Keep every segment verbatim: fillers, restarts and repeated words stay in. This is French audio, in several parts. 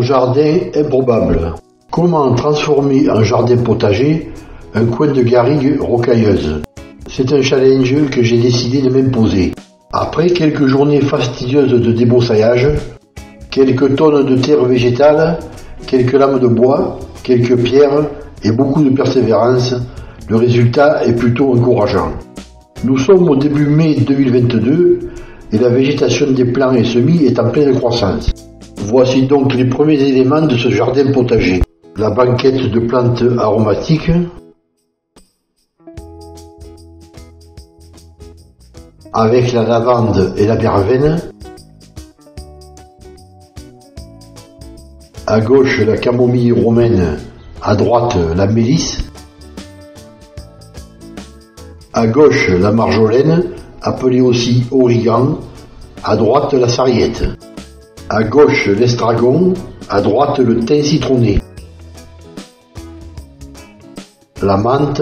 jardin improbable. Comment transformer en jardin potager un coin de garrigue rocailleuse? C'est un challenge que j'ai décidé de m'imposer. Après quelques journées fastidieuses de débroussaillage, quelques tonnes de terre végétale, quelques lames de bois, quelques pierres et beaucoup de persévérance, le résultat est plutôt encourageant. Nous sommes au début mai deux mille vingt-deux et la végétation des plants et semis est en pleine croissance. Voici donc les premiers éléments de ce jardin potager. La banquette de plantes aromatiques, avec la lavande et la verveine, à gauche la camomille romaine, à droite la mélisse, à gauche la marjolaine, appelée aussi origan, à droite la sarriette, à gauche l'estragon, à droite le thym citronné, la menthe,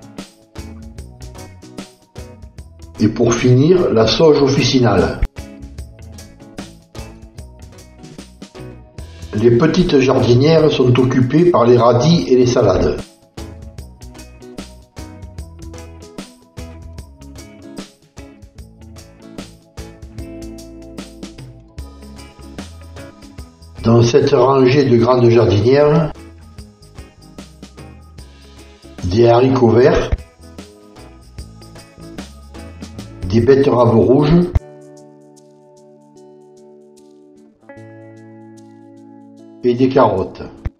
et pour finir la sauge officinale. Les petites jardinières sont occupées par les radis et les salades. Dans cette rangée de grandes jardinières, des haricots verts, des betteraves rouges, et des carottes.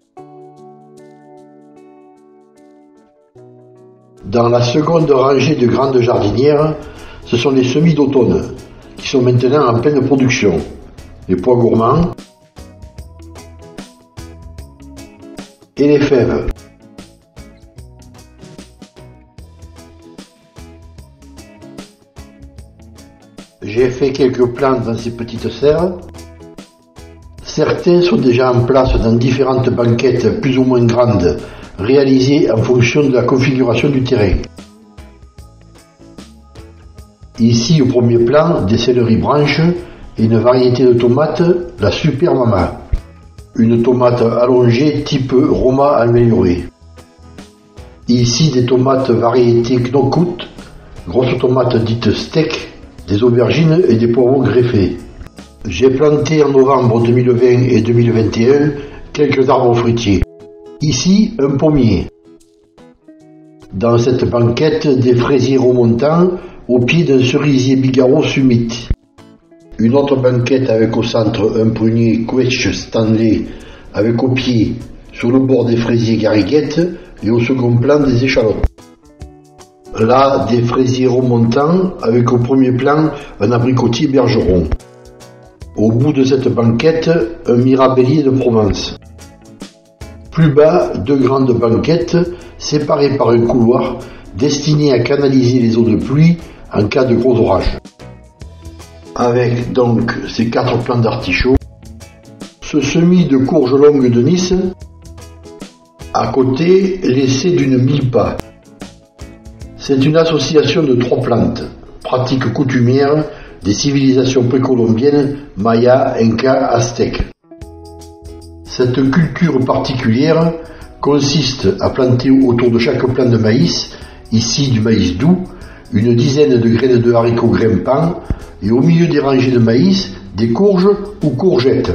Dans la seconde rangée de grandes jardinières, ce sont les semis d'automne, qui sont maintenant en pleine production. Les pois gourmands et les fèves. J'ai fait quelques plants dans ces petites serres. Certains sont déjà en place dans différentes banquettes plus ou moins grandes, réalisées en fonction de la configuration du terrain. Ici, au premier plan, des céleris branches et une variété de tomates, la Super Mama. Une tomate allongée type Roma améliorée. Ici, des tomates variété Knockout, grosses tomates dites steak, des aubergines et des poivrons greffés. J'ai planté en novembre deux mille vingt et deux mille vingt et un quelques arbres fruitiers. Ici, un pommier. Dans cette banquette, des fraisiers remontants au pied d'un cerisier Bigarreau summit. Une autre banquette avec au centre un prunier Quetch Stanley avec au pied, sur le bord des fraisiers Garriguette et au second plan des échalotes. Là, des fraisiers remontants avec au premier plan un abricotier Bergeron. Au bout de cette banquette, un mirabellier de Provence. Plus bas, deux grandes banquettes séparées par un couloir destiné à canaliser les eaux de pluie en cas de gros orage. Avec donc ces quatre plants d'artichauts, ce semis de courges longues de Nice, à côté l'essai d'une milpa. C'est une association de trois plantes, pratique coutumière des civilisations précolombiennes Maya, Inca, Aztèques. Cette culture particulière consiste à planter autour de chaque plant de maïs, ici du maïs doux, une dizaine de graines de haricots grimpants et au milieu des rangées de maïs, des courges ou courgettes.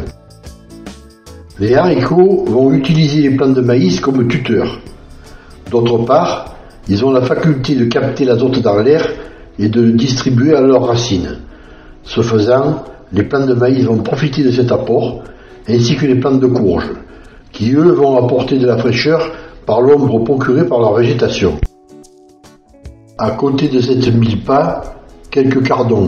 Les haricots vont utiliser les plants de maïs comme tuteurs. D'autre part, ils ont la faculté de capter l'azote dans l'air et de le distribuer à leurs racines. Ce faisant, les plants de maïs vont profiter de cet apport, ainsi que les plants de courge, qui eux vont apporter de la fraîcheur par l'ombre procurée par leur végétation. À côté de cette milpa, quelques cardons,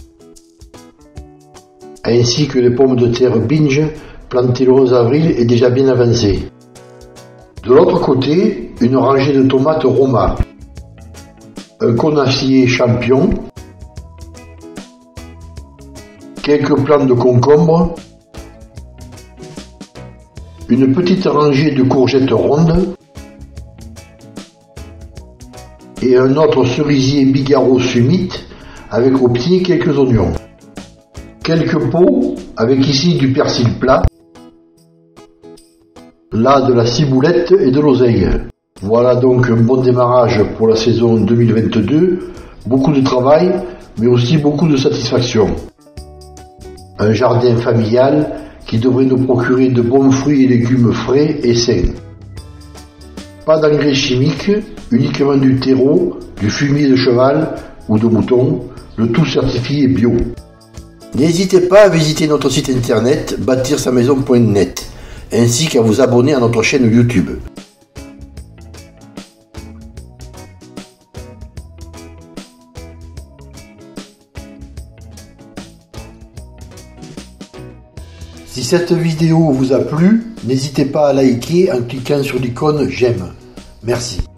ainsi que les pommes de terre binge plantées le onze avril et déjà bien avancées. De l'autre côté, une rangée de tomates Roma, un conacier champion, quelques plants de concombres, une petite rangée de courgettes rondes et un autre cerisier Bigarreau summit avec au pied quelques oignons. Quelques pots avec ici du persil plat, là de la ciboulette et de l'oseille. Voilà donc un bon démarrage pour la saison deux mille vingt-deux, beaucoup de travail, mais aussi beaucoup de satisfaction. Un jardin familial qui devrait nous procurer de bons fruits et légumes frais et sains. Pas d'engrais chimiques, uniquement du terreau, du fumier de cheval ou de mouton, le tout certifié bio. N'hésitez pas à visiter notre site internet bâtir sa maison point net, ainsi qu'à vous abonner à notre chaîne YouTube. Si cette vidéo vous a plu, n'hésitez pas à liker en cliquant sur l'icône j'aime. Merci.